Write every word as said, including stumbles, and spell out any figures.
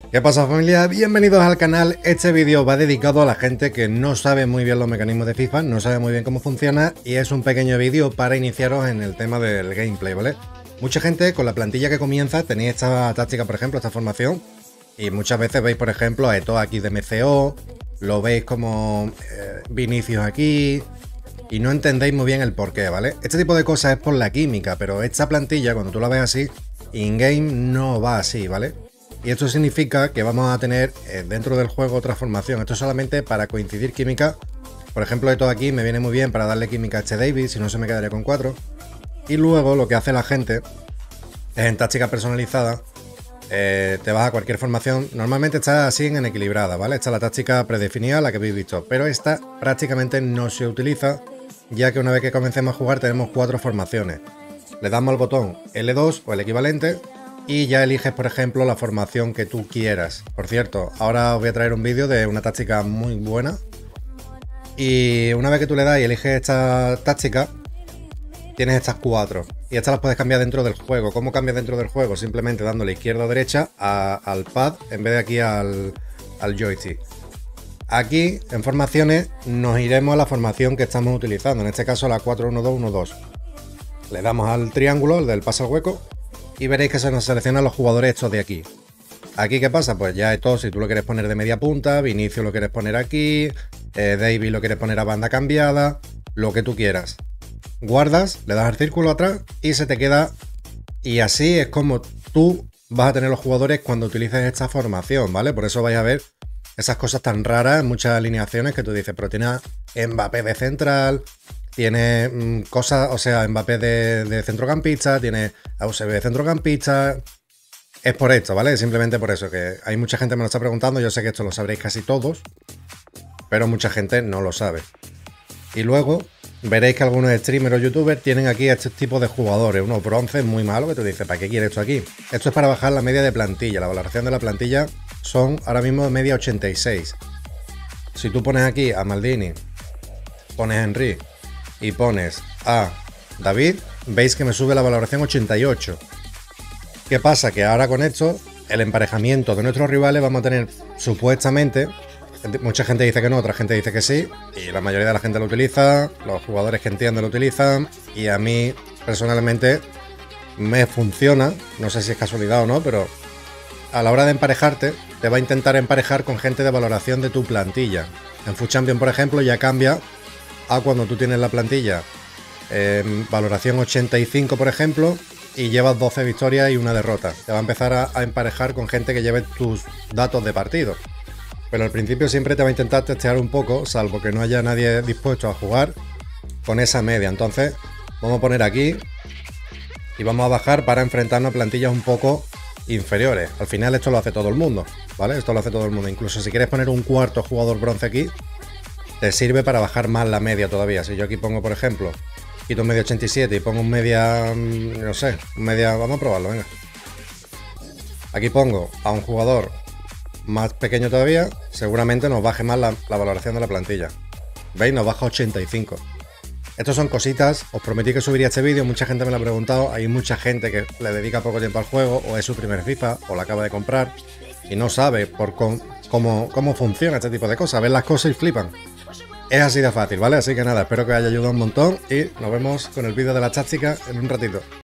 ¿Qué pasa, familia? Bienvenidos al canal. Este vídeo va dedicado a la gente que no sabe muy bien los mecanismos de FIFA, no sabe muy bien cómo funciona, y es un pequeño vídeo para iniciaros en el tema del gameplay, ¿vale? Mucha gente con la plantilla que comienza tenéis esta táctica, por ejemplo, esta formación, y muchas veces veis, por ejemplo, a Eto'o aquí de M C O, lo veis como eh, Vinicius aquí, y no entendéis muy bien el porqué, ¿vale? Este tipo de cosas es por la química, pero esta plantilla, cuando tú la ves así, in-game no va así, ¿vale? Y esto significa que vamos a tener eh, dentro del juego otra formación. Esto es solamente para coincidir química. Por ejemplo, esto de aquí me viene muy bien para darle química a este David, si no se me quedaría con cuatro. Y luego lo que hace la gente es en táctica personalizada. Eh, te vas a cualquier formación. Normalmente está así en equilibrada, ¿vale? Esta es la táctica predefinida, la que habéis visto. Pero esta prácticamente no se utiliza, ya que una vez que comencemos a jugar tenemos cuatro formaciones. Le damos al botón L dos o el equivalente y ya eliges, por ejemplo, la formación que tú quieras. Por cierto, ahora os voy a traer un vídeo de una táctica muy buena. Y una vez que tú le das y eliges esta táctica, tienes estas cuatro. Y estas las puedes cambiar dentro del juego. ¿Cómo cambias dentro del juego? Simplemente dándole izquierda o derecha a, al pad en vez de aquí al, al joystick. Aquí, en formaciones, nos iremos a la formación que estamos utilizando. En este caso, la cuatro uno dos uno dos. Le damos al triángulo, el del pase al hueco, y veréis que se nos seleccionan los jugadores estos de aquí. Aquí, ¿qué pasa? Pues ya esto, si tú lo quieres poner de media punta, Vinicius lo quieres poner aquí, eh, David lo quieres poner a banda cambiada, lo que tú quieras. Guardas, le das al círculo atrás y se te queda. Y así es como tú vas a tener los jugadores cuando utilices esta formación, ¿vale? Por eso vais a ver esas cosas tan raras en muchas alineaciones que tú dices, pero tiene a Mbappé de central, tiene mmm, cosas, o sea, Mbappé de, de centrocampista, tiene a U S B de centrocampista. Es por esto, ¿vale? Simplemente por eso, que hay mucha gente que me lo está preguntando. Yo sé que esto lo sabréis casi todos, pero mucha gente no lo sabe. Y luego veréis que algunos streamers o youtubers tienen aquí este tipo de jugadores, unos bronces muy malos, que tú dices, ¿para qué quieres esto aquí? Esto es para bajar la media de plantilla. La valoración de la plantilla son ahora mismo media ochenta y seis. Si tú pones aquí a Maldini, pones a Henry y pones a David, veis que me sube la valoración ochenta y ocho. ¿Qué pasa? Que ahora con esto, el emparejamiento de nuestros rivales vamos a tener supuestamente, mucha gente dice que no, otra gente dice que sí, y la mayoría de la gente lo utiliza, los jugadores que entienden lo utilizan, y a mí personalmente me funciona, no sé si es casualidad o no, pero a la hora de emparejarte, te va a intentar emparejar con gente de valoración de tu plantilla. En FUT Champions, por ejemplo, ya cambia a cuando tú tienes la plantilla en valoración ochenta y cinco, por ejemplo, y llevas doce victorias y una derrota. Te va a empezar a, a emparejar con gente que lleve tus datos de partido. Pero al principio siempre te va a intentar testear un poco, salvo que no haya nadie dispuesto a jugar con esa media. Entonces vamos a poner aquí y vamos a bajar para enfrentarnos a plantillas un poco inferiores. Al final esto lo hace todo el mundo, ¿vale? Esto lo hace todo el mundo. Incluso si quieres poner un cuarto jugador bronce aquí, te sirve para bajar más la media todavía. Si yo aquí pongo, por ejemplo, quito un media ochenta y siete y pongo un media, no sé, un media, vamos a probarlo, venga. Aquí pongo a un jugador más pequeño todavía, seguramente nos baje más la, la valoración de la plantilla. ¿Veis? Nos baja ochenta y cinco. Estas son cositas, os prometí que subiría este vídeo, mucha gente me lo ha preguntado, hay mucha gente que le dedica poco tiempo al juego, o es su primer FIFA, o la acaba de comprar, y no sabe por con, cómo, cómo funciona este tipo de cosas, ven las cosas y flipan. Es así de fácil, ¿vale? Así que nada, espero que os haya ayudado un montón y nos vemos con el vídeo de la táctica en un ratito.